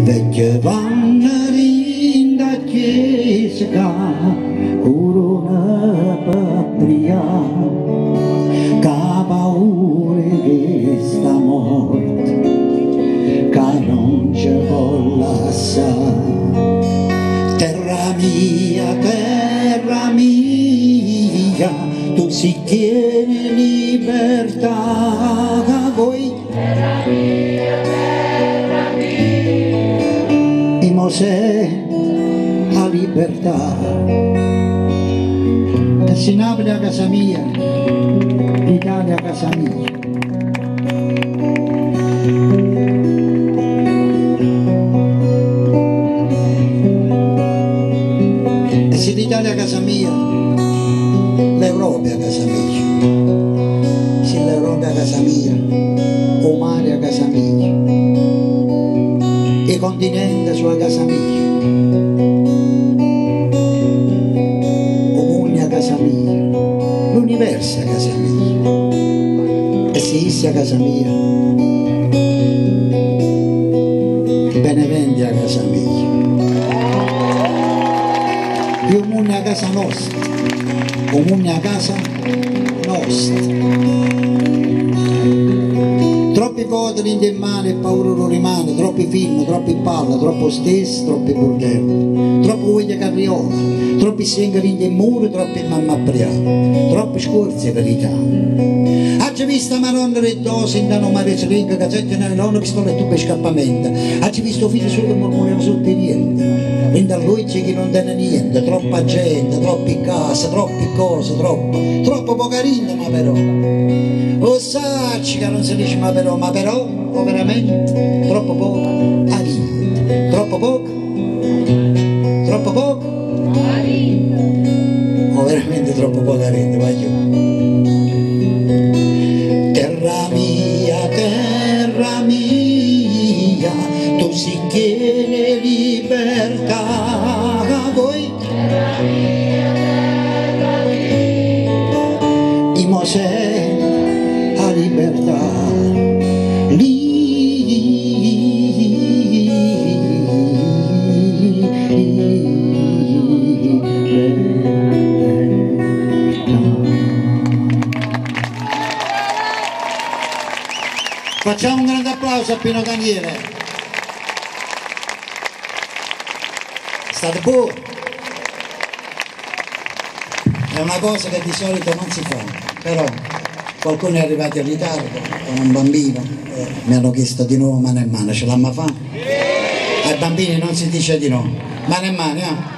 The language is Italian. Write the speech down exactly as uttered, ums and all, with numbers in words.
vecchie vanno in da chiesa, corona patria, che paura che sta morte, che non ci vuol lasciare. Terra mia, terra mia, tu si tieni libertà, voi. Terra mia, terra mia, e Mosè a libertà. E se Napoli a casa mia, l'Italia a casa mia. E se l'Italia a casa mia, l'Europa è a casa mia. Se l'Europa è a casa mia, o mare a casa mia, il continente sulla casa mia, o mondo a casa mia, l'universo a casa mia. E se issa a casa mia, Beneventi a casa mia. Io mondo a casa nostra, comune a casa nostra. Troppi volte in mano e paura non rimane, troppi film, troppi palle, troppo stesso, troppi bordelli, troppo voglia carriola, troppi sengoli in muro, troppi mamma apriate, troppi scorzi verità. Oggi visto Maronna Reddosa in danno mare seringa, gazzette nelle nonne, pistola e tube scappamento. Oggi visto figlio solo che mormorano sotto i niente. In da lui c'è chi non tiene niente, troppa gente, troppi case, troppe cose, troppo, troppo poca rinda, ma però. O sacci che non si dice ma però, ma però, o veramente, troppo poca a rinda. Troppo poca? Troppo poca? A rinda. O veramente troppo poca rinda, voglio. Terra mia, terra mia, tu si chiede libertà, voi. Terra mia, terra mia, i Mosè a libertà, lì. Facciamo un grande applauso a Pino Daniele. State buoni. È una cosa che di solito non si fa, però qualcuno è arrivato in ritardo, con un bambino, eh, mi hanno chiesto di nuovo mano in mano, ce l'hanno fatto? Ai bambini non si dice di no, mano in mano, eh?